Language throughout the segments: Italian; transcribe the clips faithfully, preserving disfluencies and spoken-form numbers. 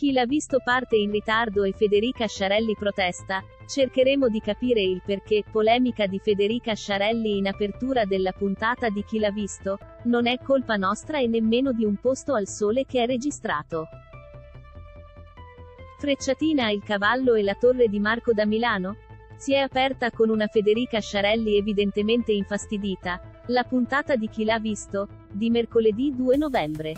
Chi l'ha visto parte in ritardo e Federica Sciarelli protesta? Cercheremo di capire il perché. Polemica di Federica Sciarelli in apertura della puntata di Chi l'ha visto? Non è colpa nostra e nemmeno di un posto al sole che è registrato. Frecciatina il cavallo e la torre di Marco da Milano? Si è aperta con una Federica Sciarelli evidentemente infastidita. La puntata di Chi l'ha visto? Di mercoledì due novembre.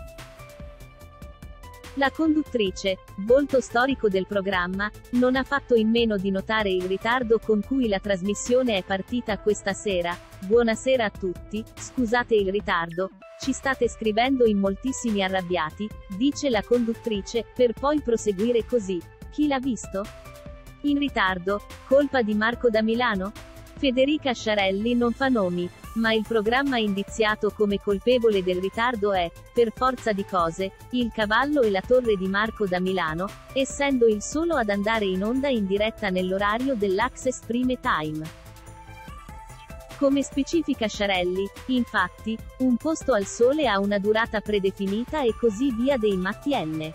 La conduttrice, volto storico del programma, non ha fatto in meno di notare il ritardo con cui la trasmissione è partita questa sera. Buonasera a tutti, scusate il ritardo, ci state scrivendo in moltissimi arrabbiati, dice la conduttrice, per poi proseguire così. Chi l'ha visto? In ritardo, colpa di Marco da Milano? Federica Sciarelli non fa nomi, ma il programma indiziato come colpevole del ritardo è, per forza di cose, Il cavallo e la torre di Marco da Milano, essendo il solo ad andare in onda in diretta nell'orario dell'Access Prime Time. Come specifica Sciarelli, infatti, un posto al sole ha una durata predefinita e così via dei matti N.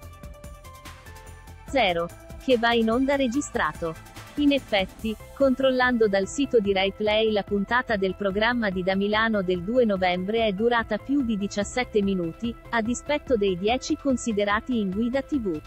zero. Che va in onda registrato. In effetti, controllando dal sito di RaiPlay la puntata del programma di Da Milano del due novembre è durata più di diciassette minuti, a dispetto dei dieci considerati in Guida tivù.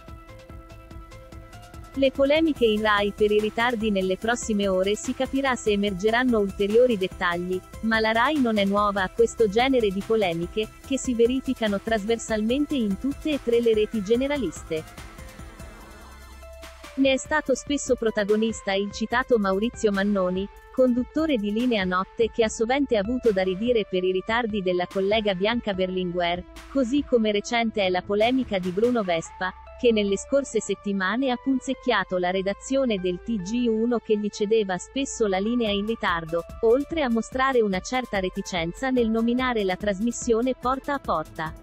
Le polemiche in Rai per i ritardi nelle prossime ore si capirà se emergeranno ulteriori dettagli, ma la Rai non è nuova a questo genere di polemiche, che si verificano trasversalmente in tutte e tre le reti generaliste. Ne è stato spesso protagonista il citato Maurizio Mannoni, conduttore di Linea Notte che ha sovente avuto da ridire per i ritardi della collega Bianca Berlinguer, così come recente è la polemica di Bruno Vespa, che nelle scorse settimane ha punzecchiato la redazione del T G uno che gli cedeva spesso la linea in ritardo, oltre a mostrare una certa reticenza nel nominare la trasmissione Porta a Porta.